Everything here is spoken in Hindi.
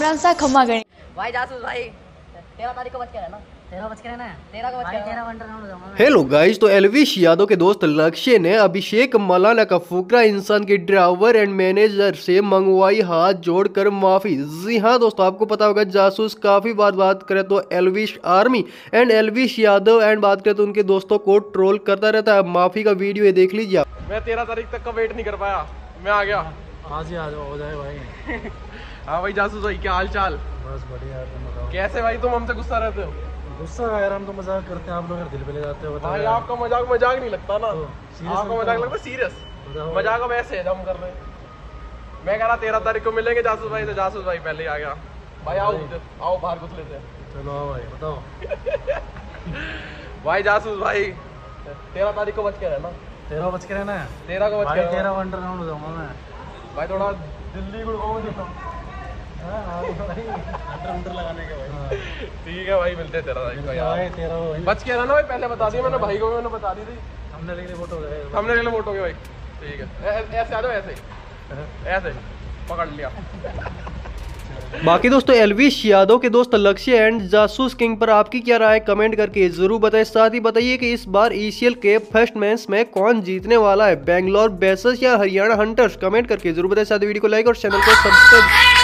राम सा खम्मा गणी भाई जासूस भाई 13 तारीख को बच के रहना। 13 बच के रहना है। 13 को बच के 13 वंडर राउंड जाऊंगा। हेलो गाइस, तो एलविश यादव के दोस्त लक्ष्य ने अभिषेक मलाना का फुकरा इंसान के ड्राइवर एंड मैनेजर से मंगवाई हाथ जोड़कर माफी। जी हाँ दोस्तों, आपको पता होगा जासूस काफी बात करें तो Elvish army and Elvish Yadav and बात करें तो उनके दोस्तों को ट्रोल करता रहता है। माफी का वीडियो ये देख लीजिए आप। मैं 13 तारीख तक का वेट नहीं कर पाया, मैं आ गया। आज ही आ जाओ, हो जाए भाई। हाँ भाई जासूस भाई, क्या हाल चाल? बस बढ़िया यार, तुम बताओ। कैसे भाई तुम हमसे गुस्सा रहते हो? गुस्सा यार, हम तो मजाक करते हैं, आप लोग दिल पे ले जाते हो। भाई आपका मजाक नहीं लगता ना, serious आपका मजाक लगता है सीरियस। बताओ। मजाक अब ऐसे है जब हम कर रहे हैं। मैं कह रहा 13 तारीख को मिलेंगे जासूस भाई, तो जासूस भाई पहले ही आ गया। भाई आओ बाहर घुस लेते हैं। चलो आओ भाई, बताओ। भाई जासूस भाई 13 तारीख को बच के रहना। 13 बच के रहना है। 13 को बच भाई के रहना। 13 वंडर राउंड हो जाऊंगा मैं। भाई थोड़ा दिल्ली गुड़गांव देखो। वंडर लगाने के भाई। ठीक है भाई, मिलते हैं 13 तारीख को यार। भाई 13 बच के रहना भाई, पहले बता दिया मैंने, भाई को भी मैंने बता दी थी। हमने लेके वोट हो गए। हमने ले लो वोट हो गए भाई। ठीक है, ऐसे आ जाओ, ऐसे पकड़ लिया। बाकी दोस्तों एलविश यादव के दोस्त लक्ष्य एंड जासूस किंग पर आपकी क्या राय कमेंट करके जरूर बताएं। साथ ही बताइए कि इस बार ECL के फर्स्ट मैच में कौन जीतने वाला है, बेंगलोर बेसस या हरियाणा हंटर्स। कमेंट करके जरूर बताएं। साथ ही वीडियो को लाइक और चैनल को सब्सक्राइब